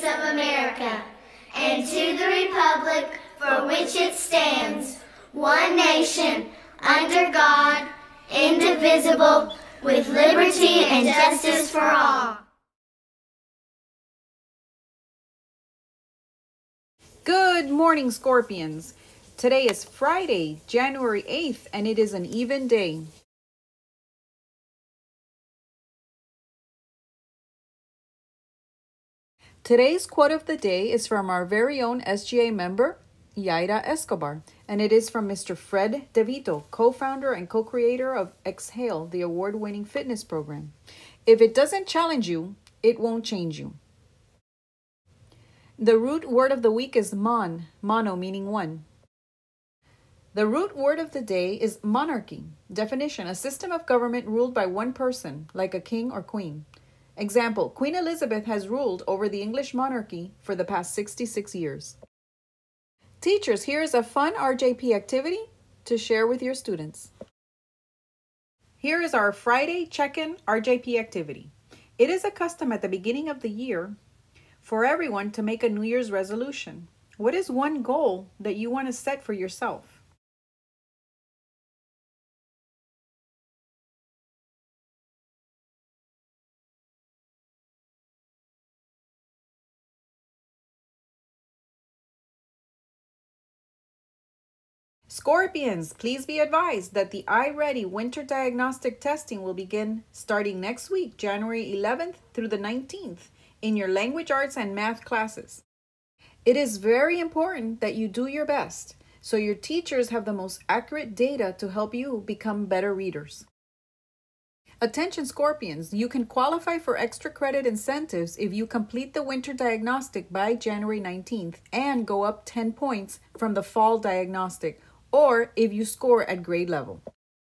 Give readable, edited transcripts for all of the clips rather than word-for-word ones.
of America, and to the republic for which it stands, one nation, under God, indivisible, with liberty and justice for all. Good morning, Scorpions. Today is Friday, January 8th, and it is an even day. Today's quote of the day is from our very own SGA member, Yaira Escobar, and it is from Mr. Fred Devito, co-founder and co-creator of Exhale, the award-winning fitness program. If it doesn't challenge you, it won't change you. The root word of the week is mono meaning one. The root word of the day is monarchy. Definition: a system of government ruled by one person, like a king or queen. Example: Queen Elizabeth has ruled over the English monarchy for the past 66 years. Teachers, here is a fun RJP activity to share with your students. Here is our Friday check-in RJP activity. It is a custom at the beginning of the year for everyone to make a New Year's resolution. What is one goal that you want to set for yourself? Scorpions, please be advised that the iReady winter diagnostic testing will begin starting next week, January 11th through the 19th, in your language arts and math classes. It is very important that you do your best so your teachers have the most accurate data to help you become better readers. Attention Scorpions, you can qualify for extra credit incentives if you complete the winter diagnostic by January 19th and go up 10 points from the fall diagnostic, or if you score at grade level.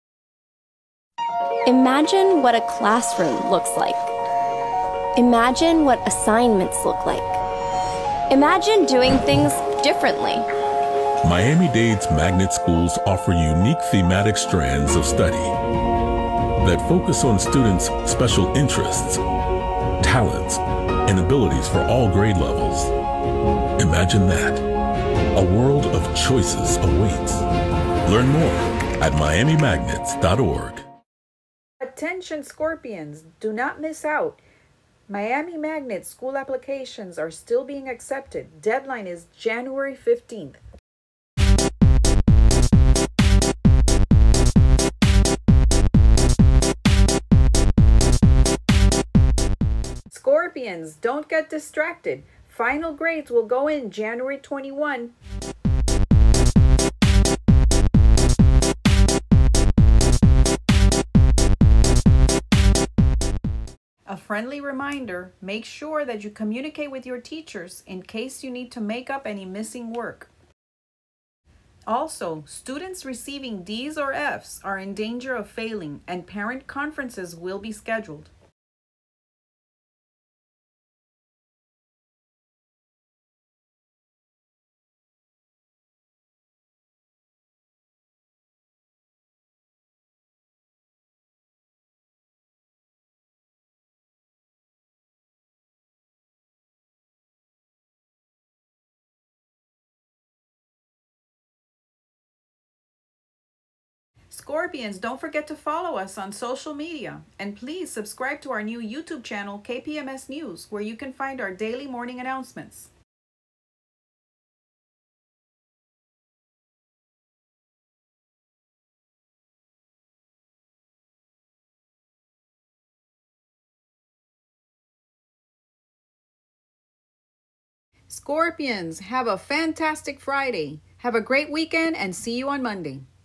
Imagine what a classroom looks like. Imagine what assignments look like. Imagine doing things differently. Miami-Dade's magnet schools offer unique thematic strands of study that focus on students' special interests, talents, and abilities for all grade levels. Imagine that. A world of choices awaits. Learn more at miamimagnets.org. Attention Scorpions, do not miss out. Miami Magnet school applications are still being accepted. Deadline is January 15th. Scorpions, don't get distracted. Final grades will go in January 21. A friendly reminder, make sure that you communicate with your teachers in case you need to make up any missing work. Also, students receiving D's or F's are in danger of failing, and parent conferences will be scheduled. Scorpions, don't forget to follow us on social media, and please subscribe to our new YouTube channel, KPMS News, where you can find our daily morning announcements. Scorpions, have a fantastic Friday. Have a great weekend and see you on Monday.